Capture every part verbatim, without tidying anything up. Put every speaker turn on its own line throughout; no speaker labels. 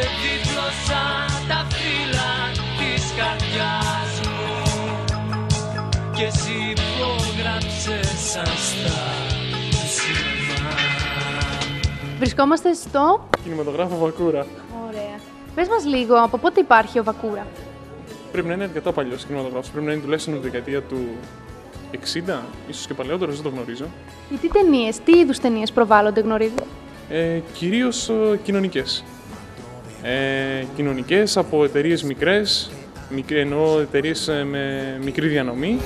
δίπλωσα τα φύλλα της καρδιάς μου κι εσύ υπόγραψες αστά του σινεμά.
Βρισκόμαστε στο
Κινηματογράφο Βακούρα.
Ωραία. Πες μας λίγο, από πότε υπάρχει ο Βακούρα?
Πρέπει να είναι αρκετά παλιός κινηματογράφος. Πρέπει να είναι τουλάχιστον από τη δεκαετία του εξήντα, ίσως και παλαιότερο, δεν το γνωρίζω.
Και τι ταινίες, τι είδους ταινίες προβάλλονται, γνωρίζεις?
Ε, κυρίως ε, κοινωνικές. Ε, κοινωνικές από εταιρείες μικρές, μικρή, εννοώ εταιρείες ε, με μικρή διανομή.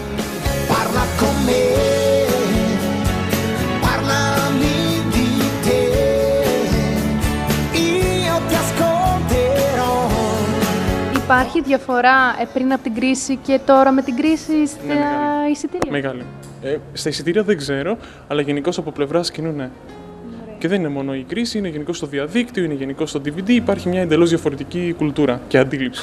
Υπάρχει διαφορά ε, πριν από την κρίση και τώρα με την κρίση στα
Ναι, μεγάλη.
εισιτήρια?
Μεγάλη. Ε, στα εισιτήρια δεν ξέρω, αλλά γενικώς από πλευράς κοινού ναι. Και δεν είναι μόνο η κρίση, είναι γενικώς στο διαδίκτυο, είναι γενικώς στο ντι βι ντι, υπάρχει μια εντελώς διαφορετική κουλτούρα και αντίληψη.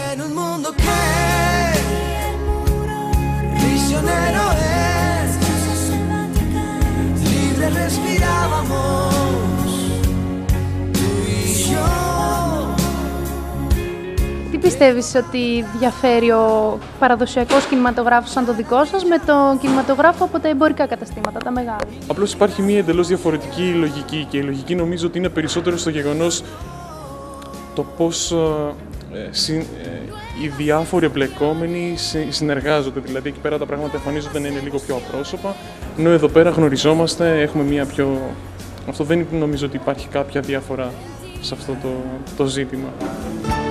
Τι πιστεύεις ότι διαφέρει ο παραδοσιακός κινηματογράφος σαν το δικό σας με το κινηματογράφο από τα εμπορικά καταστήματα, τα μεγάλα?
Απλώς υπάρχει μια εντελώς διαφορετική λογική και η λογική νομίζω ότι είναι περισσότερο στο γεγονός το πώς ε, συ, ε, οι διάφοροι εμπλεκόμενοι συ, συνεργάζονται. Δηλαδή εκεί πέρα τα πράγματα εμφανίζονται να είναι λίγο πιο απρόσωπα, ενώ εδώ πέρα γνωριζόμαστε, έχουμε μια πιο... Αυτό δεν νομίζω ότι υπάρχει κάποια διαφορά σε αυτό το, το ζήτημα.